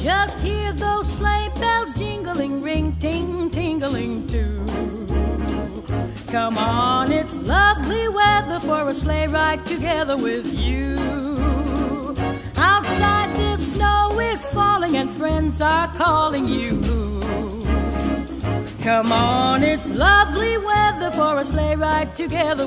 Just hear those sleigh bells jingling, ring, ting, tingling too. Come on, it's lovely weather for a sleigh ride together with you. Outside the snow is falling and friends are calling you. Come on, it's lovely weather for a sleigh ride together.